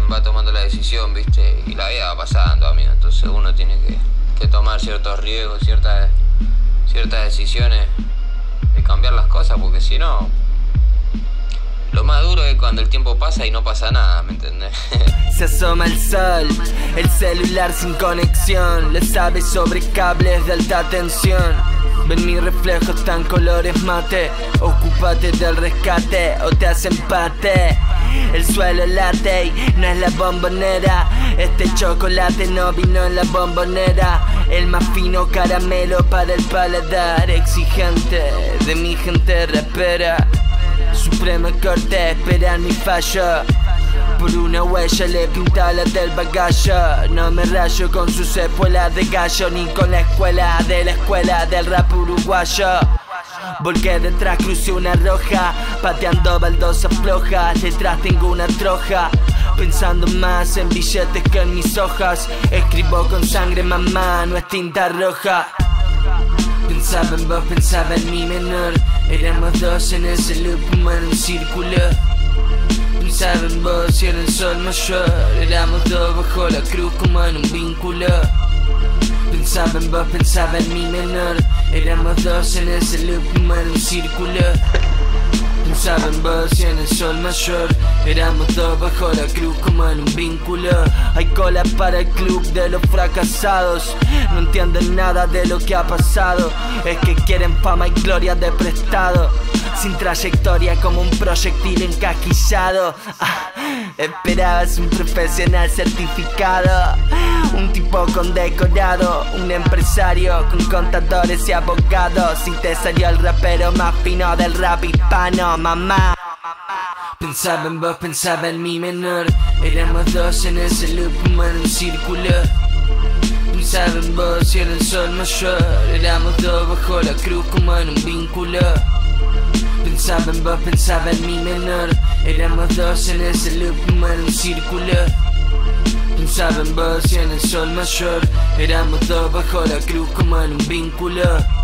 va tomando la decisión, ¿viste? Y la vida va pasando, amigo. Entonces uno tiene que tomar ciertos riesgos, ciertas decisiones de cambiar las cosas, porque si no, lo más duro es cuando el tiempo pasa y no pasa nada, ¿me entendés? Se asoma el sol, el celular sin conexión, le sabe sobre cables de alta tensión. Ven mis reflejos tan colores mate, ocúpate del rescate o te hace empate. El suelo late y no es la bombonera, este chocolate no vino en la bombonera. El más fino caramelo para el paladar exigente de mi gente rapera. Suprema corte, espera mi fallo. Por una huella le pinta la del bagallo. No me rayo con sus espuelas de gallo, ni con la escuela del rap uruguayo. Volqué detrás, crucé una roja, pateando baldosas flojas. Detrás tengo una troja, pensando más en billetes que en mis hojas. Escribo con sangre, mamá, no es tinta roja. Pensaba en vos, pensaba en mi menor. Éramos dos en ese loop como en un círculo. Pensaba en vos y en el sol mayor. Éramos dos bajo la cruz como en un vínculo. Pensaba en vos, pensaba en mi menor. Éramos dos en ese loop como en un círculo. Pensaba en vos y en el sol mayor. Éramos dos bajo la cruz como en un vínculo. Hay cola para el club de los fracasados. No entienden nada de lo que ha pasado. Es que quieren fama y gloria de prestado, sin trayectoria como un proyectil encasquillado. Esperabas un profesional certificado, un tipo condecorado, un empresario con contadores y abogados. Y te salió el rapero más fino del rap hispano, mamá. Pensaba en vos, pensaba en mi menor. Éramos dos en ese loop como en un círculo. Pensaba en vos y en el sol mayor. Éramos dos bajo la cruz como en un vínculo. Pensaba en vos, pensaba en mi menor. Éramos dos en ese loop como en un círculo. Pensaba en vos y en el sol mayor. Éramos dos bajo la cruz como en un vínculo.